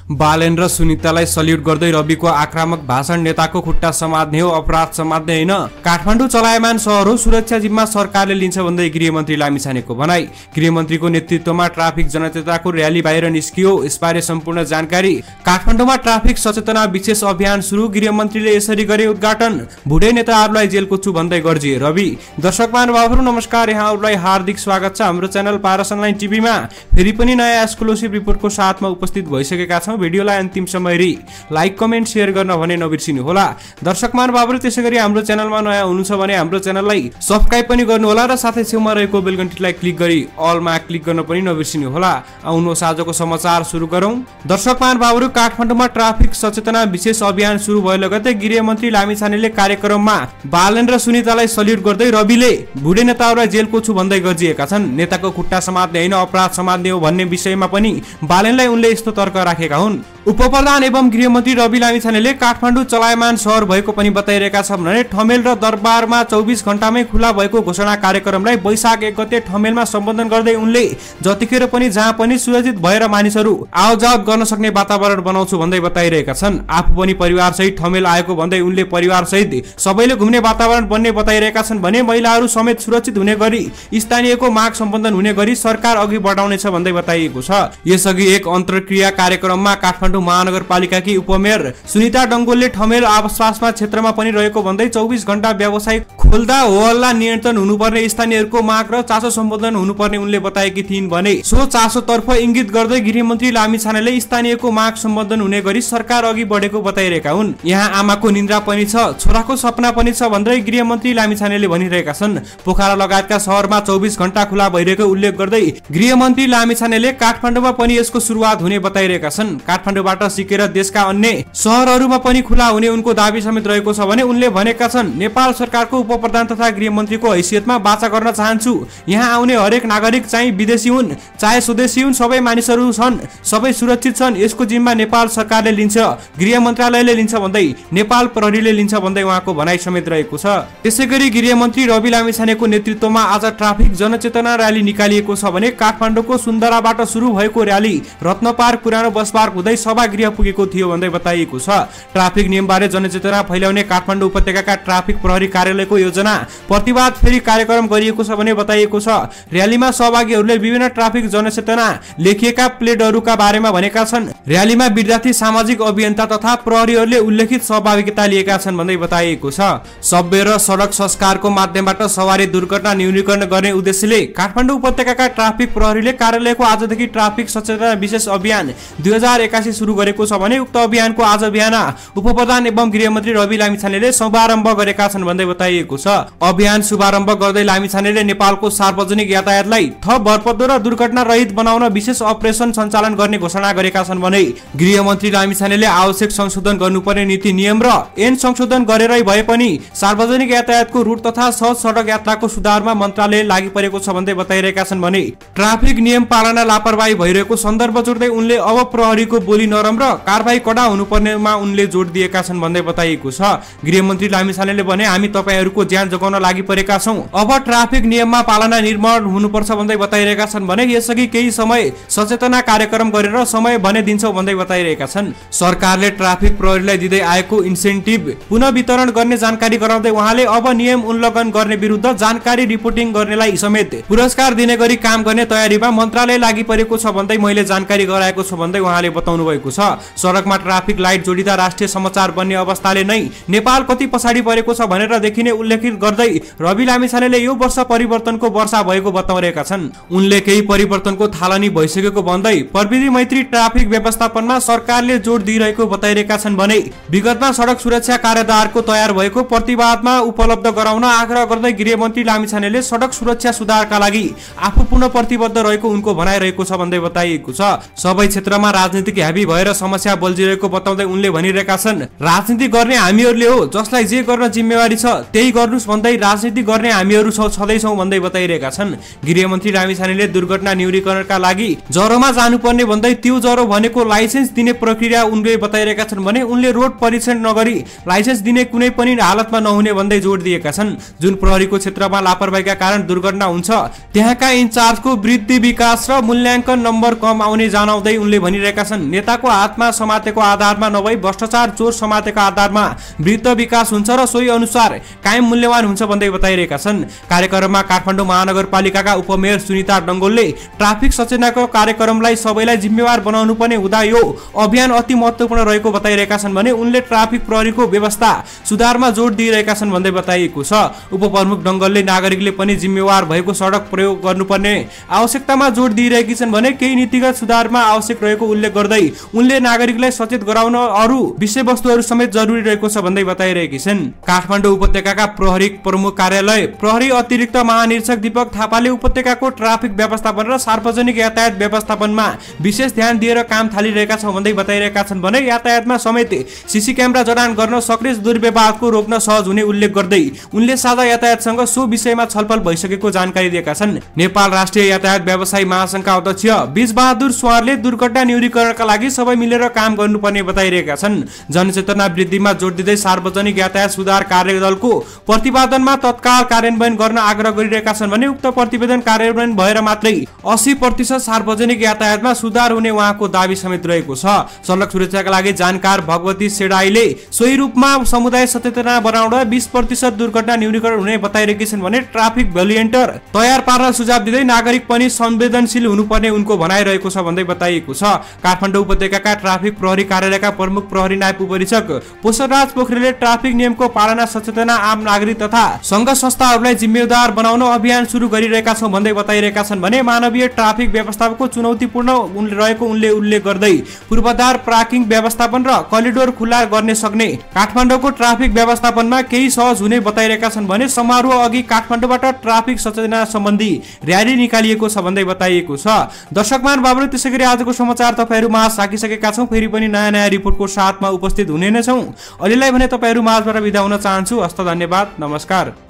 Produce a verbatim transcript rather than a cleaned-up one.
बालेन र सुनितालाई सल्युट गर्दै रविको आक्रामक भाषण नेताको खुट्टा समात्ने हो, अपराध समात्ने होइन। काठमाडौँ चलायमान सहर हो, सुरक्षा जिम्मा सरकारले लिन्छ भन्दै गृहमन्त्री लामिछानेको भनाई। गृहमन्त्रीको नेतृत्वमा ट्राफिक जनचेतनाको र्याली बाहिर निस्कियो, यसबारे सम्पूर्ण जानकारी। काठमाडौँमा ट्राफिक सचेतना विशेष अभियान सुरु, गृहमन्त्रीले यसरी गरे उद्घाटन। भुडे नेताहरूलाई जेलको छु भन्दै गर्जिए रवि। दर्शक महानुभावहरू नमस्कार, यहाँहरूलाई हार्दिक स्वागत छ हाम्रो च्यानल पारस अनलाइन टिभीमा। फेरि पनि नयाँ एक्सक्लुसिभ रिपोर्टको साथमा उपस्थित भइसकेका छौँ। भिडियोलाई अन्तिमसम्म हेरी लाइक कमेन्ट शेयर गर्न भने नबिर्सिनु होला। दर्शक महानुभावहरू त्यसैगरी हाम्रो च्यानलमा नयाँ हुनुहुन्छ भने हाम्रो च्यानललाई सब्स्क्राइब पनि गर्नु होला र साथै छेउमा रहेको बेल घण्टीलाई क्लिक गरी अलमा क्लिक गर्न पनि नबिर्सिनु होला। आउनुहोस् आजको समाचार सुरु गरौँ। दर्शक महानुभावहरू, काठमाडौँमा ट्राफिक सचेतना विशेष अभियान सुरु भयो लगतै गृहमन्त्री लामिछानेले कार्यक्रममा बालेन र सुनितालाई सल्युट गर्दै रविले भुडे नेताहरूलाई जेलको छु भन्दै गर्जिएका छन्। नेताको खुट्टा समात्ने होइन, अपराध समात्ने हो भन्ने विषयमा पनि बालेनलाई उनले यस्तो तर्क राखेका हुन्। उपप्रधान एवं गृहमन्त्री रवि लामिछानेले काठमाडौँ चलायमान सहर भएको पनि बताइरहेका छन् भने ठमेल र दरबारमा चौबिस घण्टामै खुला भएको घोषणा कार्यक्रमलाई वैशाख एक गते ठमेलमा सम्बोधन गर्दै उनले जतिखेर पनि जहाँ पनि सुरक्षित भएर मानिसहरू आवजावत गर्न सक्ने वातावरण बनाउँछु भन्दै बताइरहेका छन्। आफू पनि परिवारसहित ठमेल आएको भन्दै उनले परिवारसहित सबैले घुम्ने वातावरण बन्ने बताइरहेका छन् भने महिलाहरू समेत सुरक्षित हुने गरी स्थानीयको माग सम्बोधन हुने गरी सरकार अघि बढाउनेछ भन्दै बताइएको छ। यसअघि एक अन्तर्क्रिया कार्यक्रममा काठमाडौँ महानगरपालिकाकी उपमेयर सुनिता डङ्गोलले ठमेल आसपासमा क्षेत्रमा पनि रहेको भन्दै चौबिस घण्टा व्यवसाय खोल्दा होहल्ला नियन्त्रण हुनुपर्ने स्थानीयहरूको माग र चासो सम्बोधन हुनुपर्ने उनले बताएकी थिइन् भने सो चासोतर्फ इङ्गित गर्दै गृहमन्त्री लामिछानेले स्थानीयको माग सम्बोधन हुने गरी सरकार अघि बढेको बताइरहेका हुन्। यहाँ आमाको निन्द्रा पनि छ, छोराको सपना पनि छ भन्दै गृहमन्त्री लामिछानेले भनिरहेका छन्। पोखरा लगायतका सहरमा चौबिस घण्टा खुला भइरहेको उल्लेख गर्दै गृहमन्त्री लामिछानेले काठमाडौँमा पनि यसको सुरुवात हुने बताइरहेका छन्। काठमाडौँबाट सिकेर देशका अन्य सहरहरूमा पनि खुला हुने उनको दाबी समेत रहेको छ भने उनले भनेका छन्, नेपाल सरकारको उपप्रधान तथा गृहमन्त्रीको हैसियतमा वाचा गर्न चाहन्छु। यहाँ आउने हरेक नागरिक चाहिँ विदेशी हुन् चाहे स्वदेशी हुन्, सबै मानिसहरू छन्, सबै सुरक्षित छन्। यसको जिम्मा नेपाल सरकारले लिन्छ, गृह मन्त्रालयले लिन्छ भन्दै नेपाल प्रहरीले लिन्छ भन्दै उहाँको भनाइ समेत रहेको छ। त्यसैगरी गृहमन्त्री रवि लामिछानेको नेतृत्वमा आज ट्राफिक जनचेतना र्याली निकालिएको छ भने काठमाडौँको सुन्दराबाट सुरु भएको र्याली रत्नपार्क पुरानो बस पार्क हुँदै सभागृह पुगेको थियो भन्दै बताइएको छ। ट्राफिक नियमबारे जनचेतना फैलाउने काठमाडौँ उपत्यकाका ट्राफिक प्रहरी कार्यालयको योजना प्रतिवाद फेरि कार्यक्रम गरिएको छ भने बताइएको छ। र्यालीमा सहभागीहरूले विभिन्न ट्राफिक जनचेतना लेखिएका प्लेटहरूका बारेमा भनेका छन्। र्यालीमा विद्यार्थी, सामाजिक अभियन्ता तथा प्रहरीहरूले उल्लेखित सहभागिता लिएका छन् भन्दै बताइएको छ। सभ्य र सडक संस्कारको माध्यमबाट सवारी दुर्घटना न्यूनीकरण गर्ने उद्देश्यले काठमाडौँ उपत्यकाका ट्राफिक प्रहरीले कार्यालयको आजदेखि ट्राफिक सचेतना विशेष अभियान दुई हजार एकासी सुरु गरेको छ भने उक्त अभियानको आज बिहान उपप्रधान एवं गृहमन्त्री रवि लामिछानेले शुभारम्भ गरेका छन् भन्दै बताइएको छ। अभियान शुभारम्भ गर्दै लामिछानेले नेपालको सार्वजनिक यातायातलाई थप भरपर्दो र दुर्घटना रहित बनाउन विशेष अपरेसन सञ्चालन गर्ने घोषणा गरेका छन् भने गृहमन्त्री लामिछानेले आवश्यक संशोधन गर्नुपर्ने नीति नियम र ऐन संशोधन गरेरै भए पनि सार्वजनिक यातायातको रुट तथा सहज सडक यात्राको सुधारमा मन्त्रालय लागि परेको छ भन्दै बताइरहेका छन् भने ट्राफिक नियम पालना लापरवाही भइरहेको सन्दर्भ जोड्दै उनले अब प्रहरीको बोली नरम र कारबाही कडा हुनुपर्नेमा उनले जोड दिएका छन् भन्दै बताइएको छ। गृहमन्त्री लामिछानेले भने हामी तपाईहरूको ज्यान जोगाउन लागि परेका छौं, अब ट्राफिक नियममा पालना निर्माण हुनुपर्छ भन्दै बताइरहेका छन् भने यसअघि केही समय सचेतना कार्यक्रम गरेर समय भने दिन्छौ भन्दै बताइरहेका छन्। सरकारले ट्राफिक प्रहरीलाई दिँदै आएको इन्सेन्टिभ पुनः वितरण गर्ने जानकारी गराउँदै उहाँले अब नियम उल्लङ्घन गर्ने विरुद्ध जानकारी रिपोर्टिङ गर्नेलाई समेत पुरस्कार दिने गरी काम गर्ने तयारीमा मन्त्रालय लागि परेको छ भन्दै मैले जानकारी गराएको छु भन्दै उहाँले बताउनु भएको छ। सडकमा ट्राफिक लाइट जोडिँदा राष्ट्रिय समाचार बन्ने अवस्थाले नै नेपाल कति पछाडि परेको छ भनेर देखिने उल्लेखित गर्दै रवि लामिछानेले यो वर्ष परिवर्तनको वर्षा भएको बताइरहेका छन्। उनले केही परिवर्तनको थालनी भइसकेको भन्दै प्रविधि मैत्री ट्राफिक व्यवस्थापनमा सरकारले जोड दिइरहेको बताइरहेका छन् भने विगतमा सडक सुरक्षा कार्यदारको तयार भएको प्रतिवादमा उपलब्ध गराउन आग्रह गर्दै गृहमन्त्री लामिछानेले सडक सुरक्षा सुधारका लागि आफू पूर्ण प्रतिबद्ध रहेको उनको भनाइरहेको छ भन्दै बताइएको छ। सबै क्षेत्रमा राजनीतिक ह्याबी भएर समस्या बल्झिरहेको बताउँदै उनले भनिरहेका छन्, राजनीति गर्ने हामीहरूले हो, जसलाई जे गर्न जिम्मेवारी छ त्यही गर्नुस् भन्दै राजनीति गर्ने हामीहरू छँदैछौँ भन्दै बताइरहेका छन्। गृहमन्त्री लामिछानेले दुर्घटना न्यूनीकरणका लागि ज्वरोमा जानुपर्ने भन्दै त्यो ज्वरो भनेको लाइसेन्स दिने प्रक्रिया उनले बताइरहेका छन् भने उनले रोड परीक्षण नगरी लाइसेन्स दिने कुनै पनि हालतमा नहुने भन्दै जोड दिएका छन्। जुन प्रहरीको क्षेत्रमा लापरवाहीका कारण दुर्घटना हुन्छ त्यहाँका इन्चार्जको वृद्धि विकास र मूल्याङ्कन नम्बर कम आउने जनाउँदै उनले भनिरहेका छन्, नेता जनताको हातमा समातेको आधारमा नभई भ्रष्टाचार चोर समातेको आधारमा वृत्त विकास हुन्छ र सोही अनुसार कायम मूल्यवान हुन्छ भन्दै बताइरहेका छन्। कार्यक्रममा काठमाडौँ महानगरपालिकाका उपमेयर सुनिता डङ्गोलले ट्राफिक सचेतनाको कार्यक्रमलाई सबैलाई जिम्मेवार बनाउनु पर्ने हुँदा यो अभियान अति महत्त्वपूर्ण रहेको बताइरहेका छन् भने उनले ट्राफिक प्रहरीको व्यवस्था सुधारमा जोड दिइरहेका छन् भन्दै बताइएको छ। उपप्रमुख डङ्गलले नागरिकले पनि जिम्मेवार भएको सडक प्रयोग गर्नुपर्ने आवश्यकतामा जोड दिइरहेकी छन् भने केही नीतिगत सुधारमा आवश्यक रहेको उल्लेख गर्दै उनले नागरिकलाई सचेत गराउन अरू विषयवस्तुहरू समेत जरुरी रहेको छ भन्दै बताइरहेकी छन्। काठमाडौँ उपत्यकाका प्रहरी प्रमुख कार्यालय प्रहरी अतिरिक्त महानिरीक्षक दीपक थापाले उपत्यकाको ट्राफिक व्यवस्थापन र सार्वजनिक यातायात व्यवस्थापनमा विशेष ध्यान दिएर काम थालिरहेका छौं भन्दै बताइरहेका छन् भने यातायातमा समेत सीसी क्यामेरा जडान गर्न सक्रिय दुर्व्यवहारको रोक्न सहज हुने उल्लेख गर्दै उनले साझा यातायातसँग सो विषयमा छलफल भइसकेको जानकारी दिएका छन्। नेपाल राष्ट्रिय यातायात व्यवसायी महासंघका अध्यक्ष बीजबहादुर स्वारले दुर्घटना न्यूनीकरणका लागि सबै मिलेर काम गर्नुपर्ने बताइरहेका छन्। जनचेतना वृद्धिमा जोड दिँदै सार्वजनिक यातायात सुधार कार्यदलको प्रतिवेदनमा तत्काल कार्यान्वयन गर्न आग्रह गरिरहेका छन् भने उक्त प्रतिवेदन कार्यान्वयन भएर मात्रै अस्सी प्रतिशत सार्वजनिक यातायातमा सुधार हुने उहाँको दावी समेत रहेको छ। सडक सुरक्षाका लागि जानकार भगवती सेडाईले सोही रूपमा समुदाय सचेतना बनाउन बीस प्रतिशत दुर्घटना न्यूनीकरण हुने बताइरहेकी छन् भने ट्राफिक भोलिएन्टर तयार पार्न सुझाव दिँदै नागरिक पनि संवेदनशील हुनुपर्ने उनको भनाइरहेको छ भन्दै बताइएको छ। काठमाडौँ उपत्यकाका ट्राफिक प्रहरी कार्यालयका प्रमुख प्रहरी नायब उपरीक्षक पोषराज पोखरेलले ट्राफिक नियमको पालना सचेतना आम नागरिक तथा संघ संस्थाहरूलाई जिम्मेदार बनाउन अभियान सुरु गरिरहेका छौं भन्दै बताइरहेका छन् भने मानवीय ट्राफिक व्यवस्थापनको चुनौतीपूर्ण रहेको उनले उल्लेख गर्दै पूर्वाधार पार्किङ व्यवस्थापन र करिडोर खुला गर्ने सक्ने काठमाडौँको ट्राफिक व्यवस्थापनमा केही सहज हुने बताइरहेका छन् भने समारोह अघि काठमाडौँबाट ट्राफिक सचेतना सम्बन्धी र्याली निकालिएको छ भन्दै बताइएको छ। दर्शकमान बाबु त्यसैगरी आजको समाचार तपाईहरु माझ राखिसकेका छौं। फेरि पनि नयाँ नयाँ रिपोर्टको साथमा उपस्थित हुने नै छौं। अहिलेलाई भने तपाईहरु माझबाट बिदा हुन चाहन्छु। हस्त धन्यवाद, नमस्कार।